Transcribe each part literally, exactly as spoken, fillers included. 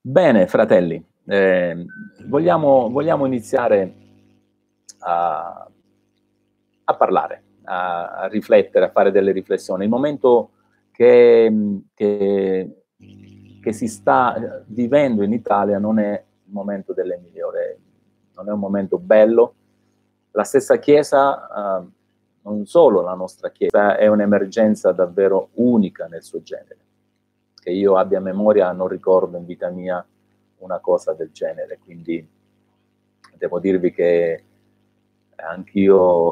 Bene, fratelli, eh, vogliamo, vogliamo iniziare a, a parlare, a, a riflettere, a fare delle riflessioni. Il momento che, che, che si sta vivendo in Italia non è il momento delle migliori, non è un momento bello. La stessa Chiesa, eh, non solo la nostra Chiesa, è un'emergenza davvero unica nel suo genere. Che io abbia memoria, non ricordo in vita mia una cosa del genere, quindi devo dirvi che anch'io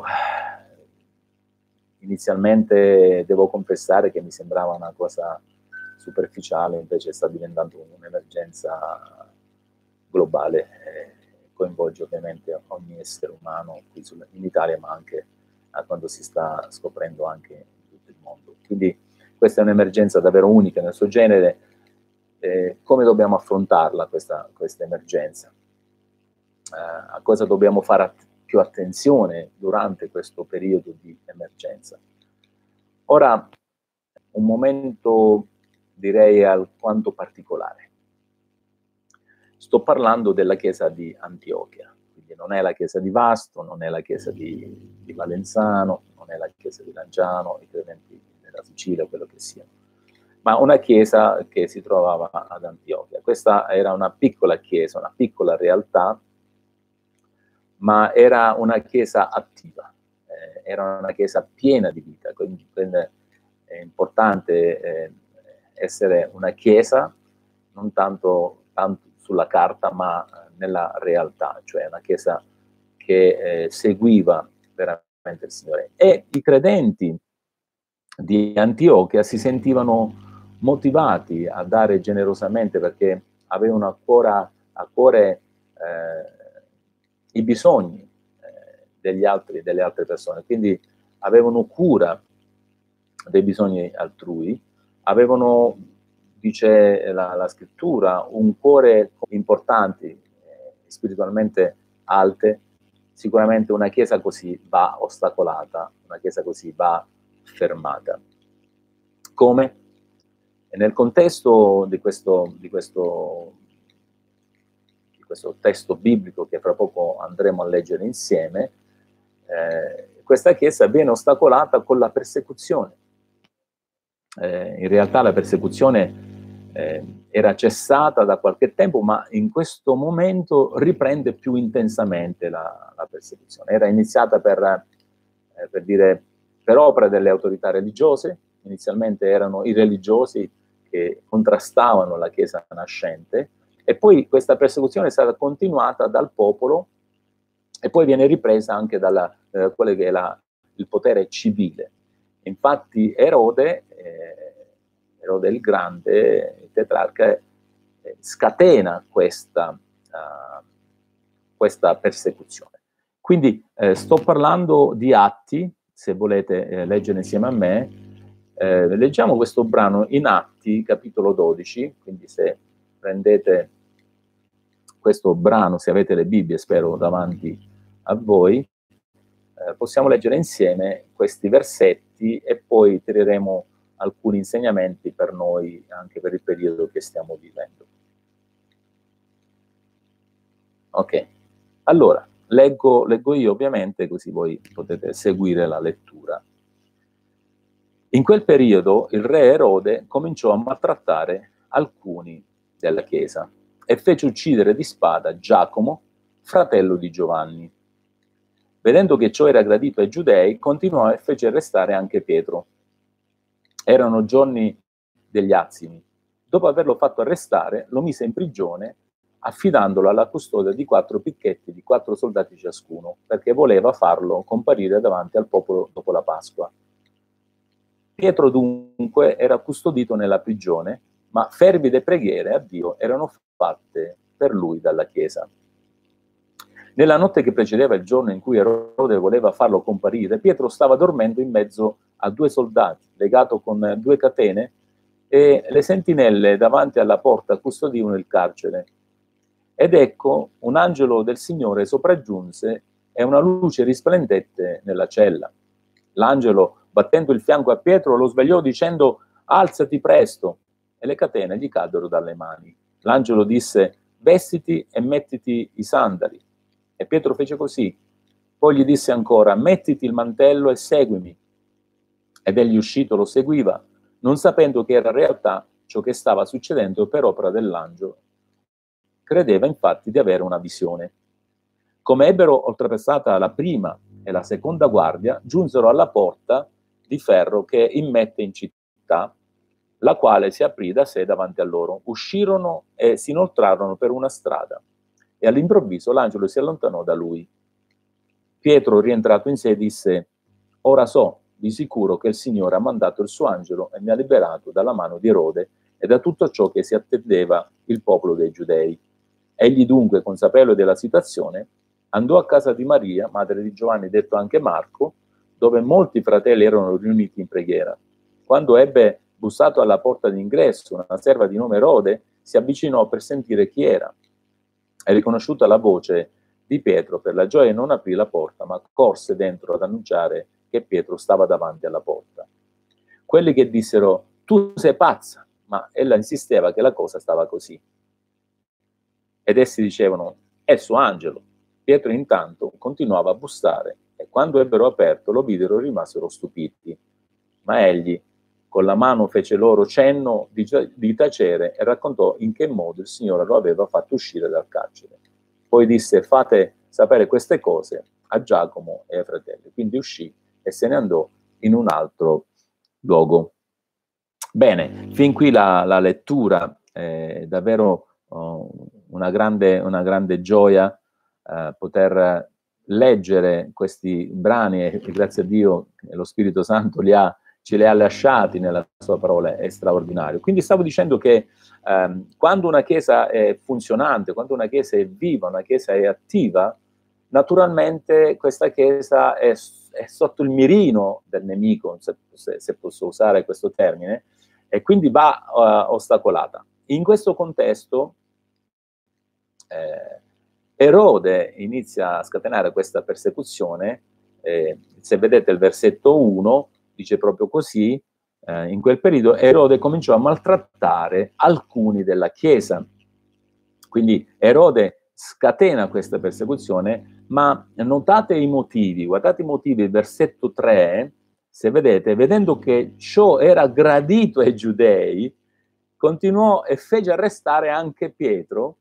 inizialmente devo confessare che mi sembrava una cosa superficiale, invece sta diventando un'emergenza globale, eh, coinvolge ovviamente ogni essere umano qui in Italia, ma anche a quando si sta scoprendo anche in tutto il mondo. Quindi questa è un'emergenza davvero unica nel suo genere. Eh, come dobbiamo affrontarla questa, questa emergenza? Eh, a cosa dobbiamo fare att- più attenzione durante questo periodo di emergenza? Ora, un momento direi alquanto particolare. Sto parlando della chiesa di Antiochia, quindi non è la chiesa di Vasto, non è la chiesa di, di Valenzano, non è la chiesa di Lanciano, i credenti della Sicilia, quello che sia, ma una chiesa che si trovava ad Antiochia. Questa era una piccola chiesa, una piccola realtà, ma era una chiesa attiva, eh, era una chiesa piena di vita, quindi è importante eh, essere una chiesa non tanto, tanto sulla carta, ma nella realtà, cioè una chiesa che eh, seguiva veramente il Signore. E i credenti di Antiochia si sentivano motivati a dare generosamente perché avevano a cuore, a cuore eh, i bisogni eh, degli altri, delle altre persone, quindi avevano cura dei bisogni altrui, avevano, dice la, la scrittura, un cuore importante, eh, spiritualmente alte. Sicuramente una chiesa così va ostacolata, una chiesa così va fermata. Come? E nel contesto di questo, di, questo, di questo testo biblico che fra poco andremo a leggere insieme, eh, questa chiesa viene ostacolata con la persecuzione. Eh, in realtà la persecuzione eh, era cessata da qualche tempo, ma in questo momento riprende più intensamente la, la persecuzione. Era iniziata per, eh, per dire, per opera delle autorità religiose. Inizialmente erano i religiosi che contrastavano la Chiesa nascente, e poi questa persecuzione è stata continuata dal popolo e poi viene ripresa anche da eh, quello che è la, il potere civile. Infatti Erode, eh, Erode il Grande, il tetrarca, eh, scatena questa, uh, questa persecuzione. Quindi eh, sto parlando di Atti, se volete eh, leggere insieme a me. Eh, leggiamo questo brano in Atti, capitolo dodici, quindi se prendete questo brano, se avete le Bibbie, spero, davanti a voi, eh, possiamo leggere insieme questi versetti e poi tireremo alcuni insegnamenti per noi, anche per il periodo che stiamo vivendo. Ok, allora, leggo, leggo io ovviamente, così voi potete seguire la lettura. In quel periodo il re Erode cominciò a maltrattare alcuni della Chiesa e fece uccidere di spada Giacomo, fratello di Giovanni. Vedendo che ciò era gradito ai giudei, continuò e fece arrestare anche Pietro. Erano giorni degli azimi. Dopo averlo fatto arrestare, lo mise in prigione, affidandolo alla custodia di quattro picchetti di quattro soldati ciascuno, perché voleva farlo comparire davanti al popolo dopo la Pasqua. Pietro dunque era custodito nella prigione, ma fervide preghiere a Dio erano fatte per lui dalla Chiesa. Nella notte che precedeva il giorno in cui Erode voleva farlo comparire, Pietro stava dormendo in mezzo a due soldati, legato con due catene, e le sentinelle davanti alla porta custodivano il carcere. Ed ecco, un angelo del Signore sopraggiunse e una luce risplendette nella cella. L'angelo, battendo il fianco a Pietro, lo svegliò dicendo: alzati presto, e le catene gli caddero dalle mani. l'angelo disse: vestiti e mettiti i sandali. E Pietro fece così. Poi gli disse ancora: mettiti il mantello e seguimi. Ed egli uscito lo seguiva, non sapendo che era in realtà ciò che stava succedendo per opera dell'angelo. Credeva infatti di avere una visione. Come ebbero oltrepassata la prima e la seconda guardia, giunsero alla porta di ferro che immette in città, la quale si aprì da sé davanti a loro. Uscirono e si inoltrarono per una strada, e all'improvviso l'angelo si allontanò da lui. Pietro, rientrato in sé, disse: ora so di sicuro che il Signore ha mandato il suo angelo e mi ha liberato dalla mano di Erode e da tutto ciò che si attendeva il popolo dei Giudei. Egli dunque, consapevole della situazione, andò a casa di Maria, madre di Giovanni, detto anche Marco, dove molti fratelli erano riuniti in preghiera. Quando ebbe bussato alla porta d'ingresso, una serva di nome Erode si avvicinò per sentire chi era. E riconosciuta la voce di Pietro, per la gioia non aprì la porta, ma corse dentro ad annunciare che Pietro stava davanti alla porta. Quelli che dissero: tu sei pazza, ma ella insisteva che la cosa stava così. Ed essi dicevano: è suo angelo. Pietro intanto continuava a bussare, e quando ebbero aperto lo videro e rimasero stupiti. Ma egli con la mano fece loro cenno di, di tacere e raccontò in che modo il Signore lo aveva fatto uscire dal carcere. Poi disse: fate sapere queste cose a Giacomo e ai fratelli. Quindi uscì e se ne andò in un altro luogo. Bene, fin qui la, la lettura, è davvero uh, una, grande, una grande gioia uh, poter leggere questi brani, e grazie a Dio che lo Spirito Santo li ha, ce li ha lasciati nella sua parola, è straordinario. Quindi stavo dicendo che um, quando una chiesa è funzionante, quando una chiesa è viva, una chiesa è attiva, naturalmente questa chiesa è, è sotto il mirino del nemico, se, se, se posso usare questo termine, e quindi va uh, ostacolata. In questo contesto eh, Erode inizia a scatenare questa persecuzione, eh, se vedete il versetto uno, dice proprio così: eh, in quel periodo Erode cominciò a maltrattare alcuni della Chiesa. Quindi Erode scatena questa persecuzione, ma notate i motivi, guardate i motivi, il versetto tre, se vedete, vedendo che ciò era gradito ai giudei, continuò e fece arrestare anche Pietro.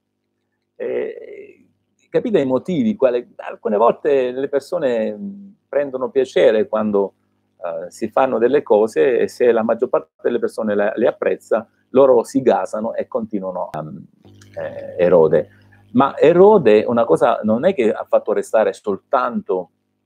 Eh, capite i motivi? Quale, alcune volte le persone prendono piacere quando uh, si fanno delle cose, e se la maggior parte delle persone le, le apprezza, loro si gasano e continuano a eh, Erode. Ma Erode una cosa non è che ha fatto arrestare soltanto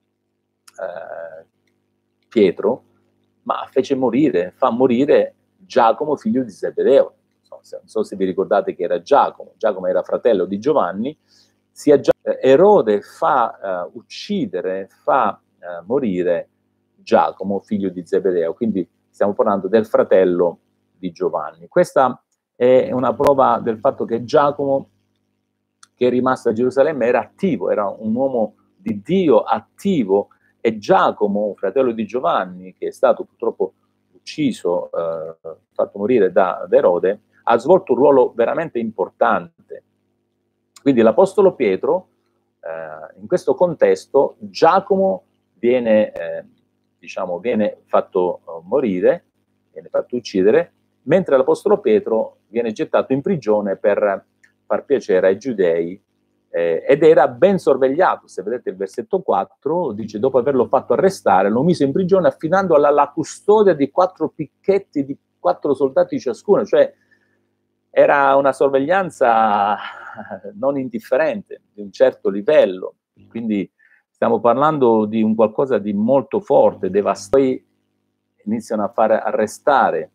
eh, Pietro, ma fece morire, fa morire Giacomo, figlio di Zebedeo. Non so, non so se vi ricordate che era Giacomo, Giacomo era fratello di Giovanni. Sia Erode fa uh, uccidere, fa uh, morire Giacomo, figlio di Zebedeo, quindi stiamo parlando del fratello di Giovanni. Questa è una prova del fatto che Giacomo, che è rimasto a Gerusalemme, era attivo, era un uomo di Dio attivo, e Giacomo, fratello di Giovanni, che è stato purtroppo ucciso, eh, fatto morire da, da Erode, ha svolto un ruolo veramente importante. Quindi l'Apostolo Pietro, eh, in questo contesto, Giacomo viene, eh, diciamo, viene fatto uh, morire, viene fatto uccidere, mentre l'Apostolo Pietro viene gettato in prigione per far piacere ai giudei, eh, ed era ben sorvegliato. Se vedete il versetto quattro, dice: dopo averlo fatto arrestare, lo mise in prigione affidando alla la custodia di quattro picchetti di quattro soldati ciascuno, cioè era una sorveglianza non indifferente, di un certo livello. Quindi stiamo parlando di un qualcosa di molto forte, devastante. Poi iniziano a fare arrestare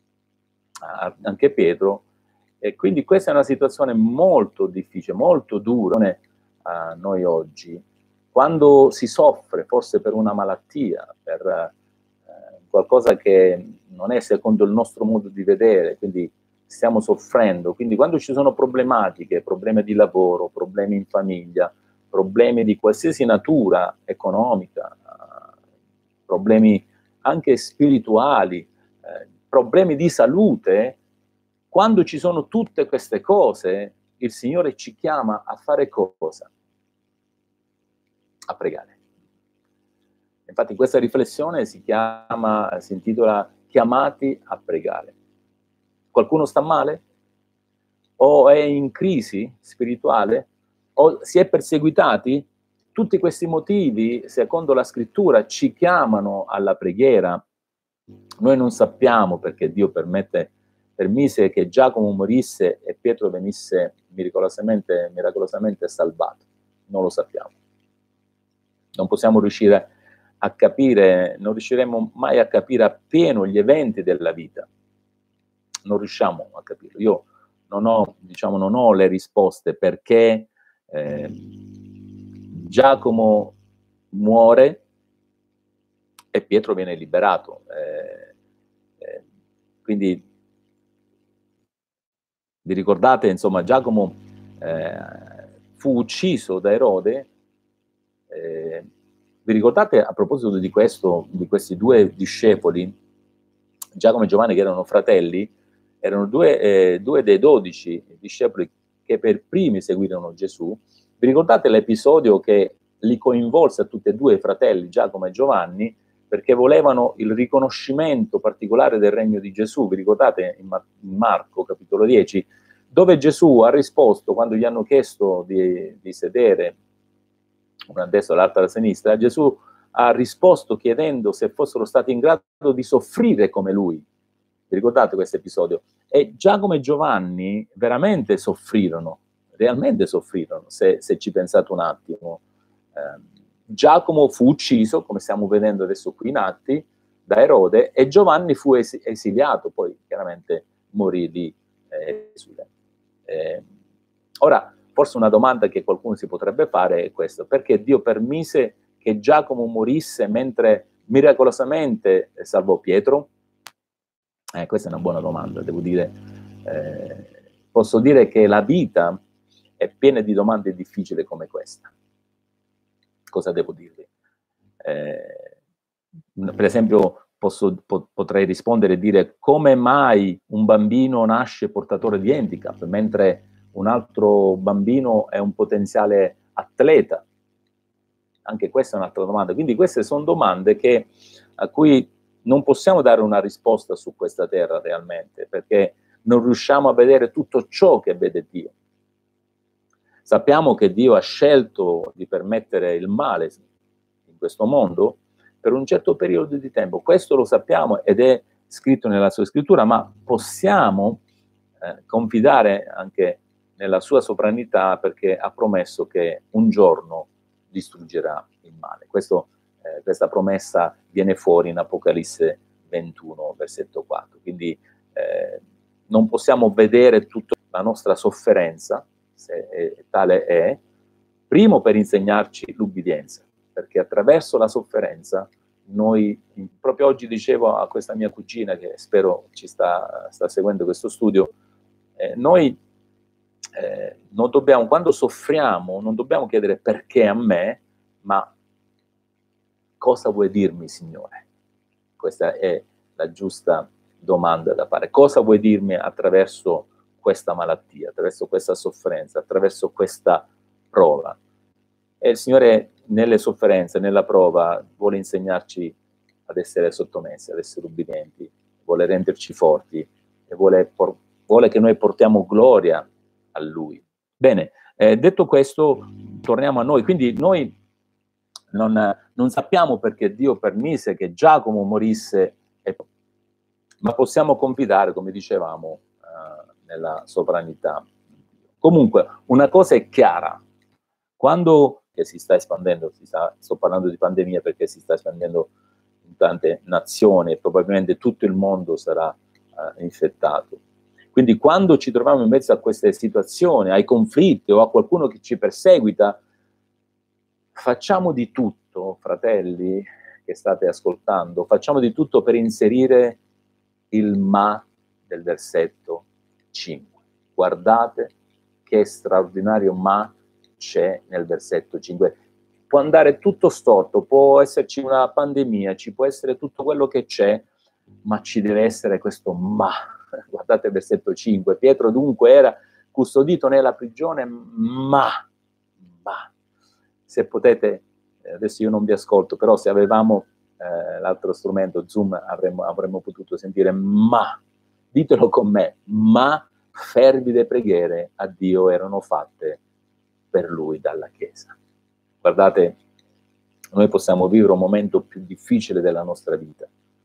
anche Pietro, e quindi questa è una situazione molto difficile, molto dura a noi oggi. Quando si soffre, forse per una malattia, per eh, qualcosa che non è secondo il nostro modo di vedere, quindi stiamo soffrendo, quindi quando ci sono problematiche, problemi di lavoro, problemi in famiglia, problemi di qualsiasi natura, economica, problemi anche spirituali, eh, problemi di salute, quando ci sono tutte queste cose, il Signore ci chiama a fare cosa? A pregare. Infatti questa riflessione si chiama, si intitola Chiamati a pregare. Qualcuno sta male? O è in crisi spirituale? O si è perseguitati? Tutti questi motivi, secondo la scrittura, ci chiamano alla preghiera. Noi non sappiamo perché Dio permette, permise che Giacomo morisse e Pietro venisse miracolosamente, miracolosamente salvato. Non lo sappiamo. Non possiamo riuscire a capire, non riusciremo mai a capire appieno gli eventi della vita. Non riusciamo a capirlo. Io non ho, diciamo, non ho le risposte perché eh, Giacomo muore e Pietro viene liberato. Eh, eh, quindi vi ricordate, insomma, Giacomo eh, fu ucciso da Erode. Eh, vi ricordate, a proposito di questo, di questi due discepoli, Giacomo e Giovanni, che erano fratelli, erano due, eh, due dei dodici discepoli che per primi seguirono Gesù. Vi ricordate l'episodio che li coinvolse a tutti e due i fratelli, Giacomo e Giovanni, perché volevano il riconoscimento particolare del regno di Gesù? Vi ricordate in, Mar in Marco, capitolo dieci, dove Gesù ha risposto, quando gli hanno chiesto di, di sedere una a destra e l'altra a sinistra, Gesù ha risposto chiedendo se fossero stati in grado di soffrire come lui. Vi ricordate questo episodio? E Giacomo e Giovanni veramente soffrirono, realmente soffrirono, se, se ci pensate un attimo. Eh, Giacomo fu ucciso, come stiamo vedendo adesso qui in Atti, da Erode, e Giovanni fu es esiliato, poi chiaramente morì di eh, eh, ora, forse una domanda che qualcuno si potrebbe fare è questa: perché Dio permise che Giacomo morisse mentre miracolosamente salvò Pietro? Eh, questa è una buona domanda, devo dire. Eh, posso dire che la vita è piena di domande difficili come questa. Cosa devo dirvi? Eh, per esempio, posso, po potrei rispondere e dire: come mai un bambino nasce portatore di handicap, mentre un altro bambino è un potenziale atleta? Anche questa è un'altra domanda. Quindi queste sono domande che, a cui non possiamo dare una risposta su questa terra realmente, perché non riusciamo a vedere tutto ciò che vede Dio. Sappiamo che Dio ha scelto di permettere il male in questo mondo per un certo periodo di tempo. Questo lo sappiamo ed è scritto nella sua scrittura, ma possiamo eh, confidare anche nella sua sovranità, perché ha promesso che un giorno distruggerà il male. Questo, eh, questa promessa viene fuori in Apocalisse ventuno, versetto quattro. Quindi eh, non possiamo vedere tutta la nostra sofferenza, se è, tale è, primo per insegnarci l'ubbidienza, perché attraverso la sofferenza noi, proprio oggi dicevo a questa mia cugina che spero ci sta, sta seguendo questo studio, eh, noi eh, non dobbiamo, quando soffriamo, non dobbiamo chiedere perché a me, ma cosa vuoi dirmi, Signore? Questa è la giusta domanda da fare. Cosa vuoi dirmi attraverso questa malattia, attraverso questa sofferenza, attraverso questa prova? E il Signore nelle sofferenze, nella prova, vuole insegnarci ad essere sottomessi, ad essere ubbidienti, vuole renderci forti e vuole, vuole che noi portiamo gloria a Lui. Bene, eh, detto questo, torniamo a noi. Quindi noi non, non sappiamo perché Dio permise che Giacomo morisse, e, ma possiamo confidare, come dicevamo, eh, nella sovranità. Comunque, una cosa è chiara: quando che si sta espandendo, si sta, sto parlando di pandemia perché si sta espandendo in tante nazioni e probabilmente tutto il mondo sarà uh, infettato. Quindi quando ci troviamo in mezzo a queste situazioni, ai conflitti o a qualcuno che ci perseguita, facciamo di tutto, fratelli che state ascoltando, facciamo di tutto per inserire il ma del versetto cinque. Guardate che straordinario ma c'è nel versetto cinque. Può andare tutto storto, può esserci una pandemia, ci può essere tutto quello che c'è, ma ci deve essere questo ma Guardate il versetto cinque, Pietro dunque era custodito nella prigione, ma, ma, se potete, adesso io non vi ascolto, però se avevamo eh, l'altro strumento, Zoom, avremmo, avremmo potuto sentire, ma, ditelo con me, ma fervide preghiere a Dio erano fatte per lui dalla Chiesa. Guardate, noi possiamo vivere un momento più difficile della nostra vita,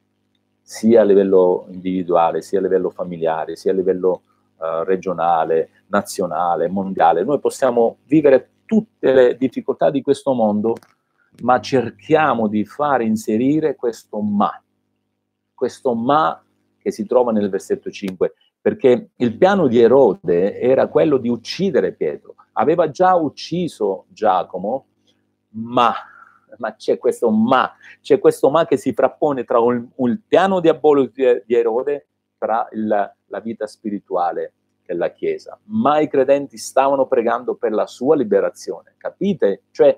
sia a livello individuale, sia a livello familiare, sia a livello uh, regionale, nazionale, mondiale. Noi possiamo vivere tutte le difficoltà di questo mondo, ma cerchiamo di far inserire questo ma, questo ma che si trova nel versetto cinque, perché il piano di Erode era quello di uccidere Pietro. Aveva già ucciso Giacomo, ma, ma c'è questo ma, c'è questo ma che si frappone tra un, un piano diabolico di Erode, tra il, la vita spirituale della Chiesa. Ma i credenti stavano pregando per la sua liberazione, capite? Cioè,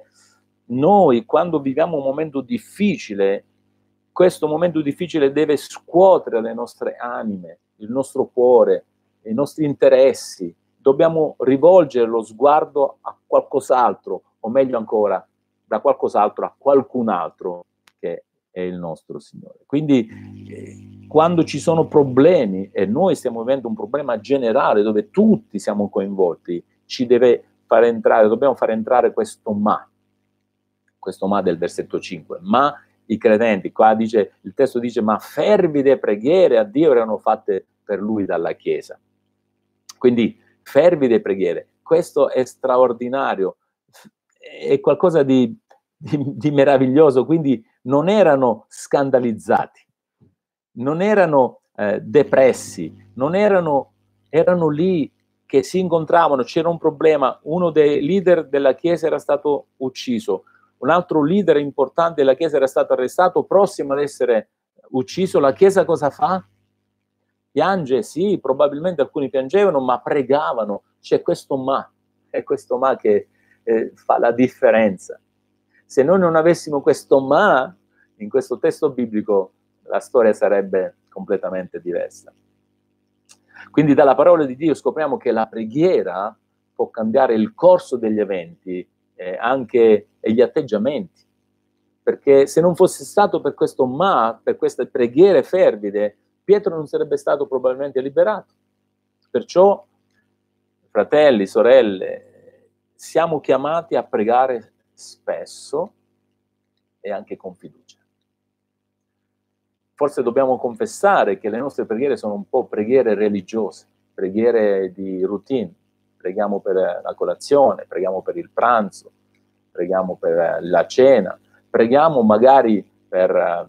noi quando viviamo un momento difficile, questo momento difficile deve scuotere le nostre anime, il nostro cuore, i nostri interessi. Dobbiamo rivolgere lo sguardo a qualcos'altro, o meglio ancora, da qualcos'altro a qualcun altro che è il nostro Signore. Quindi eh, quando ci sono problemi, e noi stiamo vivendo un problema generale dove tutti siamo coinvolti, ci deve far entrare, dobbiamo far entrare questo ma, questo ma del versetto cinque, ma i credenti, qua dice, il testo dice, ma fervide preghiere a Dio erano fatte per lui dalla Chiesa. Quindi fervide preghiere, questo è straordinario, è qualcosa di, di, di meraviglioso, quindi non erano scandalizzati, non erano eh, depressi, non erano, erano lì che si incontravano, c'era un problema, uno dei leader della Chiesa era stato ucciso, un altro leader importante della Chiesa era stato arrestato, prossimo ad essere ucciso. La Chiesa cosa fa? Piange, sì, probabilmente alcuni piangevano, ma pregavano. C'è questo ma, è questo ma che eh, fa la differenza. Se noi non avessimo questo ma in questo testo biblico, la storia sarebbe completamente diversa. Quindi dalla parola di Dio scopriamo che la preghiera può cambiare il corso degli eventi, eh, anche gli atteggiamenti, perché se non fosse stato per questo ma, per queste preghiere fervide, Pietro non sarebbe stato probabilmente liberato. Perciò, fratelli, sorelle, siamo chiamati a pregare spesso e anche con fiducia. Forse dobbiamo confessare che le nostre preghiere sono un po' preghiere religiose, preghiere di routine. Preghiamo per la colazione, preghiamo per il pranzo, preghiamo per la cena, preghiamo magari per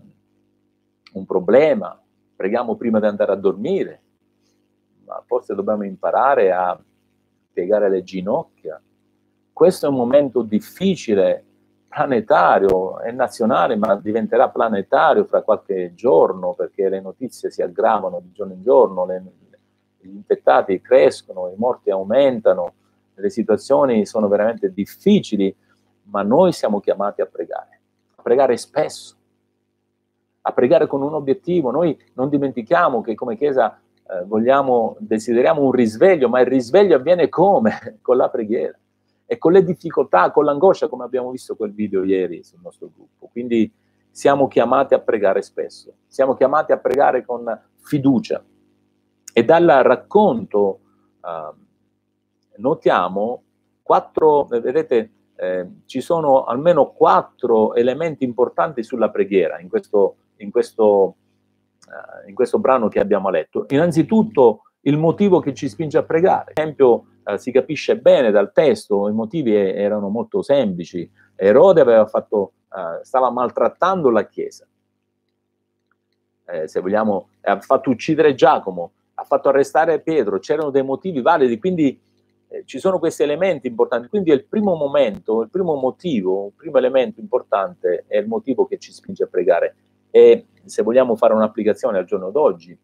uh, un problema, preghiamo prima di andare a dormire, ma forse dobbiamo imparare a piegare le ginocchia. Questo è un momento difficile, planetario, è nazionale, ma diventerà planetario fra qualche giorno, perché le notizie si aggravano di giorno in giorno, le, gli infettati crescono, i morti aumentano, le situazioni sono veramente difficili, ma noi siamo chiamati a pregare, a pregare spesso, a pregare con un obiettivo. Noi non dimentichiamo che come Chiesa eh, vogliamo, desideriamo un risveglio, ma il risveglio avviene come? Con la preghiera e con le difficoltà, con l'angoscia, come abbiamo visto quel video ieri sul nostro gruppo. Quindi siamo chiamati a pregare spesso, siamo chiamati a pregare con fiducia. E dal racconto eh, notiamo quattro, vedete, eh, ci sono almeno quattro elementi importanti sulla preghiera in questo, in questo, eh, in questo brano che abbiamo letto. Innanzitutto il motivo che ci spinge a pregare. Per esempio, eh, si capisce bene dal testo, i motivi erano molto semplici. Erode aveva fatto, eh, stava maltrattando la Chiesa. Eh, se vogliamo, ha fatto uccidere Giacomo, ha fatto arrestare Pietro, c'erano dei motivi validi, quindi eh, ci sono questi elementi importanti. Quindi il primo momento, il primo motivo, il primo elemento importante è il motivo che ci spinge a pregare. E se vogliamo fare un'applicazione al giorno d'oggi,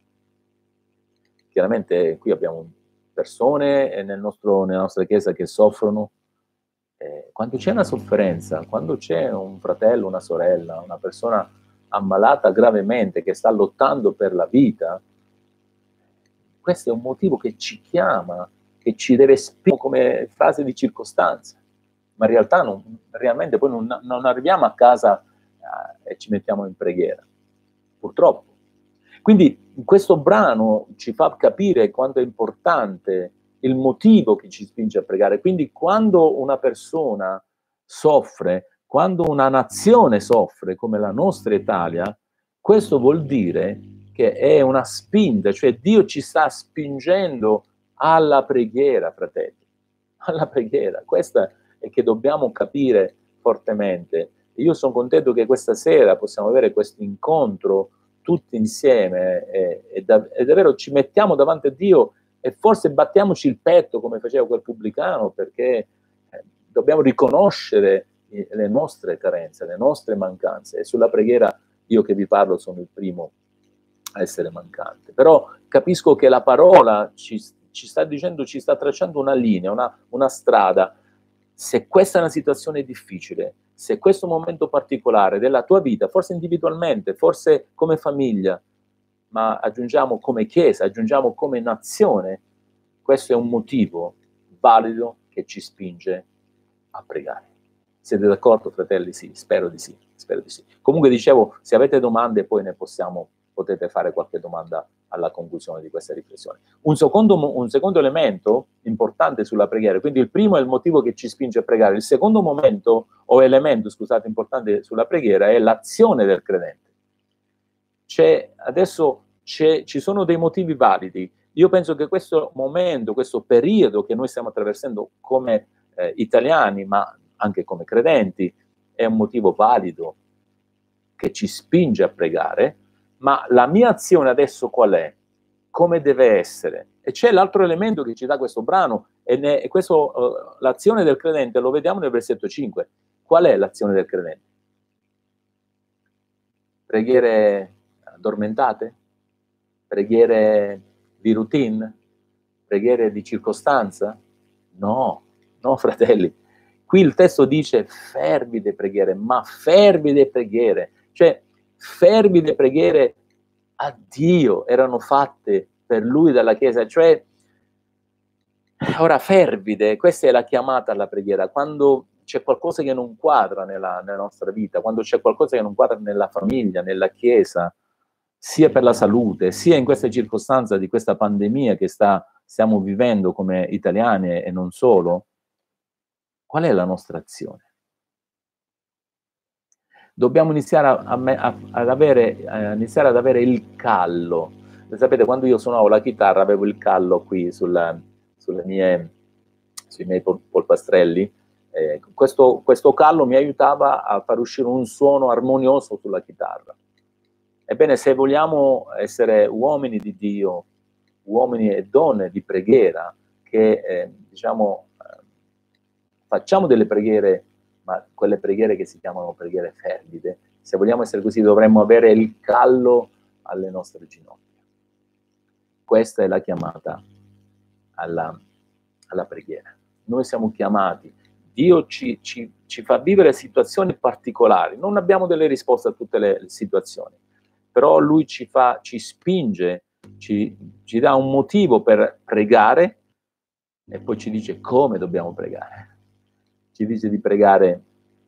chiaramente qui abbiamo persone nel nostro, nella nostra Chiesa che soffrono. Eh, quando c'è una sofferenza, quando c'è un fratello, una sorella, una persona ammalata gravemente, che sta lottando per la vita, questo è un motivo che ci chiama, che ci deve spingere come frase di circostanza, ma in realtà non, realmente poi non, non arriviamo a casa eh, e ci mettiamo in preghiera, purtroppo. Quindi questo brano ci fa capire quanto è importante il motivo che ci spinge a pregare. Quindi quando una persona soffre, quando una nazione soffre, come la nostra Italia, questo vuol dire che è una spinta, cioè Dio ci sta spingendo alla preghiera, fratelli, alla preghiera. Questa è che dobbiamo capire fortemente. Io sono contento che questa sera possiamo avere questo incontro tutti insieme e, e, da, e davvero ci mettiamo davanti a Dio e forse battiamoci il petto come faceva quel pubblicano, perché eh, dobbiamo riconoscere le nostre carenze, le nostre mancanze, e sulla preghiera io che vi parlo sono il primo a essere mancante. Però capisco che la parola ci, ci sta dicendo, ci sta tracciando una linea, una, una strada. Se questa è una situazione difficile, se questo momento particolare della tua vita, forse individualmente, forse come famiglia, ma aggiungiamo come Chiesa, aggiungiamo come nazione, questo è un motivo valido che ci spinge a pregare. Siete d'accordo, fratelli? Sì, spero di sì, spero di sì. Comunque dicevo, se avete domande poi ne possiamo, potete fare qualche domanda alla conclusione di questa riflessione. Un secondo, un secondo elemento importante sulla preghiera, quindi il primo è il motivo che ci spinge a pregare, il secondo momento, o elemento, scusate, importante sulla preghiera è l'azione del credente. C'è, adesso c'è, ci sono dei motivi validi. Io penso che questo momento, questo periodo che noi stiamo attraversando come eh, italiani, ma anche come credenti, è un motivo valido che ci spinge a pregare. Ma la mia azione adesso qual è? Come deve essere? E c'è l'altro elemento che ci dà questo brano, e, ne, e questo, uh, l'azione del credente lo vediamo nel versetto cinque. Qual è l'azione del credente? Preghiere addormentate? Preghiere di routine? Preghiere di circostanza? No, no, fratelli. Qui il testo dice fervide preghiere, ma fervide preghiere. Cioè, fervide preghiere a Dio erano fatte per lui dalla Chiesa, cioè ora fervide, questa è la chiamata alla preghiera, quando c'è qualcosa che non quadra nella, nella nostra vita, quando c'è qualcosa che non quadra nella famiglia, nella Chiesa, sia per la salute, sia in questa circostanza di questa pandemia che sta, stiamo vivendo come italiani e non solo, qual è la nostra azione? Dobbiamo iniziare, a, a, ad avere, a iniziare ad avere il callo. Sapete, quando io suonavo la chitarra avevo il callo qui sulla, sulle mie, sui miei pol polpastrelli. Eh, questo, questo callo mi aiutava a far uscire un suono armonioso sulla chitarra. Ebbene, se vogliamo essere uomini di Dio, uomini e donne di preghiera, che eh, diciamo eh, facciamo delle preghiere, ma quelle preghiere che si chiamano preghiere fervide, se vogliamo essere così dovremmo avere il callo alle nostre ginocchia. Questa è la chiamata alla, alla preghiera. Noi siamo chiamati, Dio ci, ci, ci fa vivere situazioni particolari, non abbiamo delle risposte a tutte le, le situazioni, però Lui ci, fa, ci spinge, ci, ci dà un motivo per pregare e poi ci dice come dobbiamo pregare. Ci dice di pregare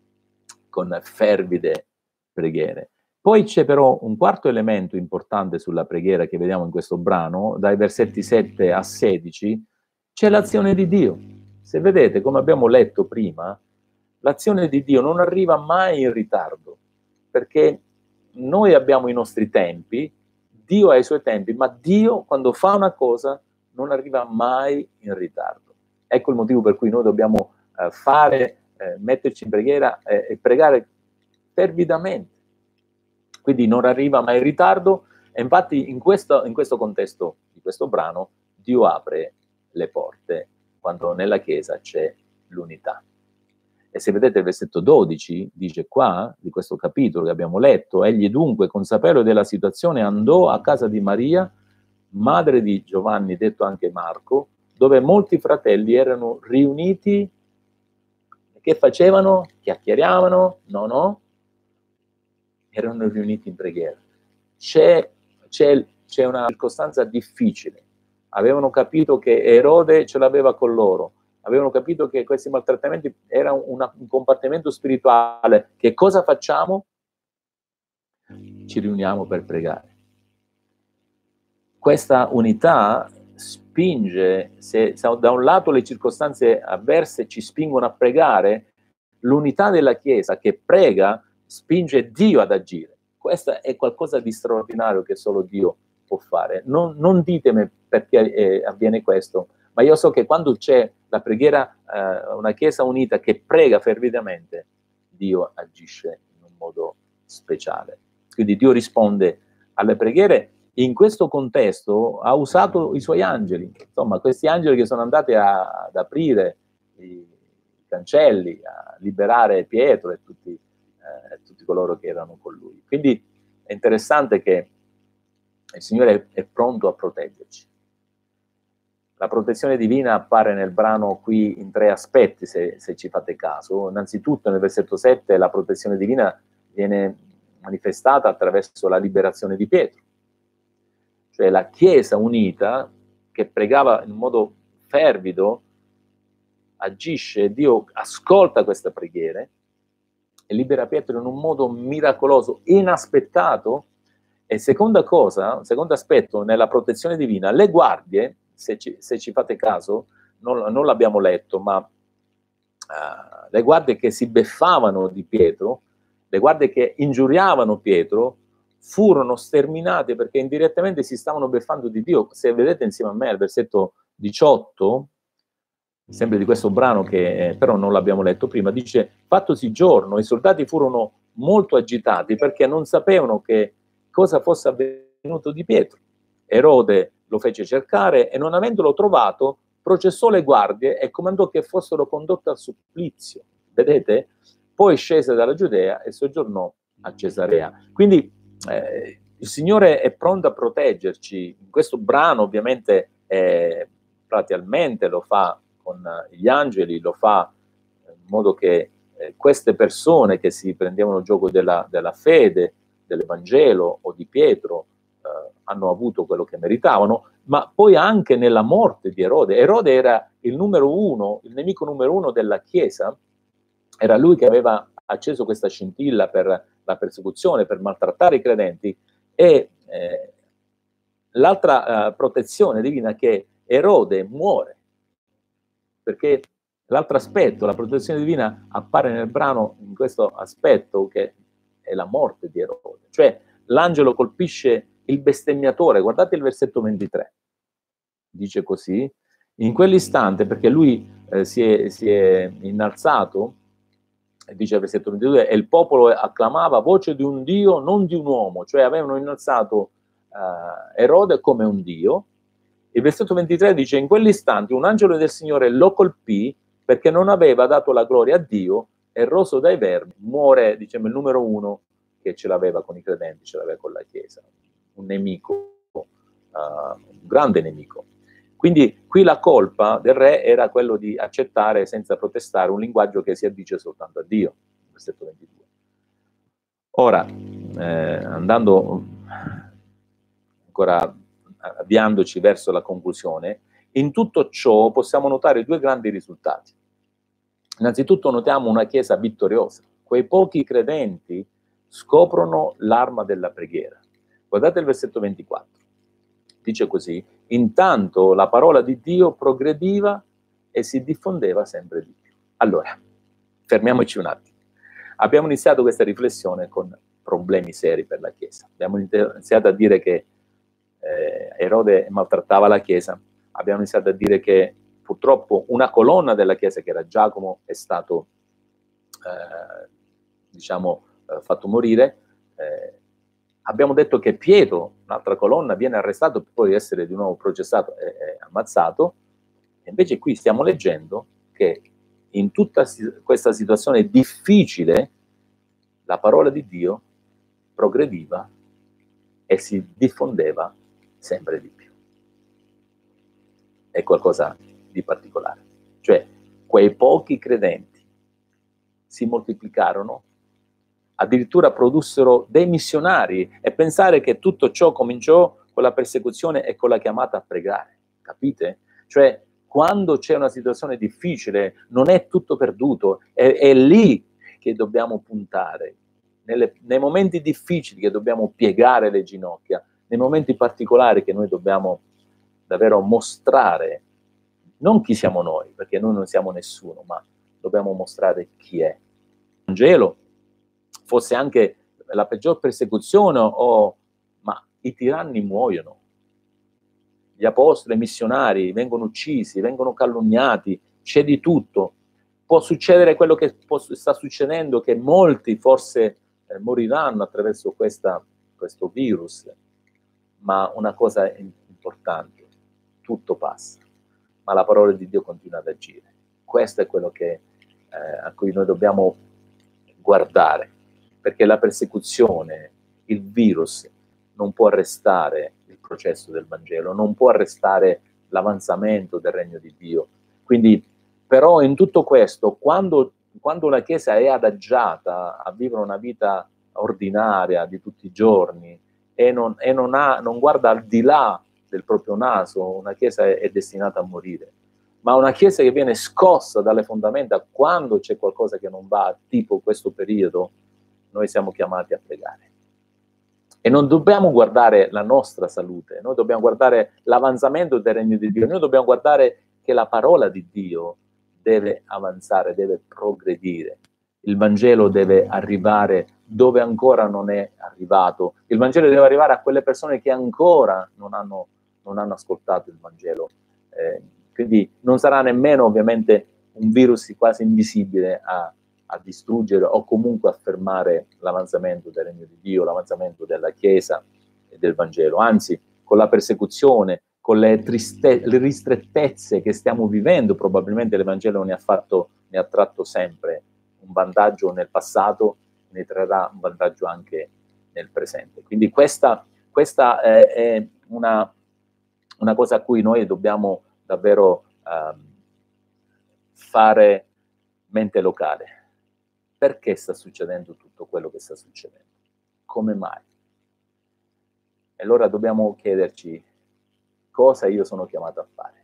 con fervide preghiere. Poi c'è però un quarto elemento importante sulla preghiera che vediamo in questo brano, dai versetti sette a sedici, c'è l'azione di Dio. Se vedete, come abbiamo letto prima, l'azione di Dio non arriva mai in ritardo, perché noi abbiamo i nostri tempi, Dio ha i suoi tempi, ma Dio quando fa una cosa non arriva mai in ritardo. Ecco il motivo per cui noi dobbiamo eh, fare, eh, metterci in preghiera eh, e pregare fervidamente. Quindi non arriva mai in ritardo, e infatti in questo, in questo contesto di questo brano Dio apre le porte quando nella Chiesa c'è l'unità. E se vedete il versetto dodici, dice qua, di questo capitolo che abbiamo letto, egli dunque, consapevole della situazione, andò a casa di Maria, madre di Giovanni, detto anche Marco, dove molti fratelli erano riuniti. Che facevano? Chiacchieravano? No, no. Erano riuniti in preghiera. C'è, c'è, c'è una circostanza difficile avevano capito che Erode ce l'aveva con loro, avevano capito che questi maltrattamenti erano una, un combattimento spirituale. Che cosa facciamo? Ci riuniamo per pregare. Questa unità spinge, se, se da un lato le circostanze avverse ci spingono a pregare, l'unità della Chiesa che prega spinge Dio ad agire. Questo è qualcosa di straordinario che solo Dio può fare. Non, non ditemi perché eh, avviene questo, ma io so che quando c'è la preghiera, eh, una Chiesa unita che prega fervidamente, Dio agisce in un modo speciale. Quindi Dio risponde alle preghiere. In questo contesto ha usato i suoi angeli, insomma questi angeli che sono andati a, ad aprire i cancelli, a liberare Pietro e tutti, eh, tutti coloro che erano con lui. Quindi è interessante che il Signore è, è pronto a proteggerci. La protezione divina appare nel brano qui in tre aspetti, se, se ci fate caso. Innanzitutto nel versetto sette la protezione divina viene manifestata attraverso la liberazione di Pietro. Cioè la Chiesa unita, che pregava in modo fervido, agisce, Dio ascolta queste preghiere e libera Pietro in un modo miracoloso, inaspettato. E seconda cosa, secondo aspetto, nella protezione divina, le guardie, se ci, se ci fate caso, non, non l'abbiamo letto, ma uh, le guardie che si beffavano di Pietro, le guardie che ingiuriavano Pietro, furono sterminate perché indirettamente si stavano beffando di Dio. Se vedete insieme a me al versetto diciotto, sempre di questo brano che eh, però non l'abbiamo letto prima, dice: fattosi giorno, i soldati furono molto agitati perché non sapevano che cosa fosse avvenuto di Pietro. Erode lo fece cercare e non avendolo trovato processò le guardie e comandò che fossero condotte al supplizio. Vedete? Poi scese dalla Giudea e soggiornò a Cesarea. Quindi eh, il Signore è pronto a proteggerci. In questo brano ovviamente eh, platealmente lo fa con gli angeli, lo fa in modo che eh, queste persone che si prendevano gioco della, della fede, dell'Evangelo o di Pietro, eh, hanno avuto quello che meritavano, ma poi anche nella morte di Erode. Erode era il numero uno, il nemico numero uno della Chiesa, era lui che aveva acceso questa scintilla per la persecuzione, per maltrattare i credenti, e eh, l'altra eh, protezione divina è che Erode muore, perché l'altro aspetto, la protezione divina appare nel brano in questo aspetto che è la morte di Erode, cioè l'angelo colpisce il bestemmiatore. Guardate il versetto ventitré, dice così: in quell'istante, perché lui eh, si, è, si è innalzato, dice il versetto ventidue, e il popolo acclamava voce di un Dio, non di un uomo, cioè avevano innalzato eh, Erode come un Dio. Il versetto ventitré dice: in quell'istante un angelo del Signore lo colpì perché non aveva dato la gloria a Dio, e roso dai vermi muore, diciamo, il numero uno che ce l'aveva con i credenti, ce l'aveva con la Chiesa, un nemico, uh, un grande nemico. Quindi qui la colpa del re era quello di accettare senza protestare un linguaggio che si addice soltanto a Dio, versetto ventidue. Ora, eh, andando ancora, avviandoci verso la conclusione, in tutto ciò possiamo notare due grandi risultati. Innanzitutto notiamo una Chiesa vittoriosa. Quei pochi credenti scoprono l'arma della preghiera. Guardate il versetto ventiquattro. Dice così: intanto la parola di Dio progrediva e si diffondeva sempre di più. Allora, fermiamoci un attimo. Abbiamo iniziato questa riflessione con problemi seri per la Chiesa. Abbiamo iniziato a dire che eh, Erode maltrattava la Chiesa. Abbiamo iniziato a dire che purtroppo una colonna della Chiesa, che era Giacomo, è stato eh, diciamo eh, fatto morire. Eh, abbiamo detto che Pietro, un'altra colonna, viene arrestato per poi essere di nuovo processato e, e ammazzato. E invece qui stiamo leggendo che in tutta questa situazione difficile la parola di Dio progrediva e si diffondeva sempre di più. È qualcosa di particolare. Cioè, quei pochi credenti si moltiplicarono, addirittura produssero dei missionari, e pensare che tutto ciò cominciò con la persecuzione e con la chiamata a pregare. capite? Cioè, quando c'è una situazione difficile, non è tutto perduto, è, è lì che dobbiamo puntare, nelle, nei momenti difficili che dobbiamo piegare le ginocchia, nei momenti particolari che noi dobbiamo davvero mostrare, non chi siamo noi, perché noi non siamo nessuno, ma dobbiamo mostrare chi è. Il Vangelo fosse anche la peggior persecuzione, o, ma i tiranni muoiono. Gli apostoli, i missionari vengono uccisi, vengono calunniati, c'è di tutto. Può succedere quello che può, sta succedendo, che molti forse eh, moriranno attraverso questa, questo virus, ma una cosa è importante, tutto passa, ma la parola di Dio continua ad agire. Questo è quello che, eh, a cui noi dobbiamo guardare, perché la persecuzione, il virus, non può arrestare il processo del Vangelo, non può arrestare l'avanzamento del regno di Dio. Quindi, però, in tutto questo, quando, quando la Chiesa è adagiata a vivere una vita ordinaria di tutti i giorni e non, e non, ha, non guarda al di là del proprio naso, una Chiesa è, è destinata a morire. Ma una Chiesa che viene scossa dalle fondamenta quando c'è qualcosa che non va, tipo questo periodo, noi siamo chiamati a pregare. E non dobbiamo guardare la nostra salute, noi dobbiamo guardare l'avanzamento del regno di Dio, noi dobbiamo guardare che la parola di Dio deve avanzare, deve progredire. Il Vangelo deve arrivare dove ancora non è arrivato. Il Vangelo deve arrivare a quelle persone che ancora non hanno, non hanno ascoltato il Vangelo. Eh, quindi non sarà nemmeno ovviamente un virus quasi invisibile a, a distruggere o comunque a fermare l'avanzamento del regno di Dio, l'avanzamento della Chiesa e del Vangelo. Anzi, con la persecuzione, con le, triste, le ristrettezze che stiamo vivendo, probabilmente l'Evangelo ne ha fatto, ne ha tratto sempre un vantaggio nel passato, ne trarrà un vantaggio anche nel presente. Quindi questa, questa è, è una, una cosa a cui noi dobbiamo davvero um, fare mente locale. Perché sta succedendo tutto quello che sta succedendo? Come mai? E allora dobbiamo chiederci cosa io sono chiamato a fare.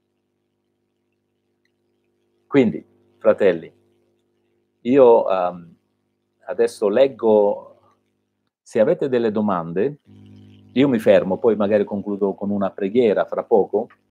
Quindi, fratelli, io um, adesso leggo, se avete delle domande, io mi fermo, poi magari concludo con una preghiera fra poco,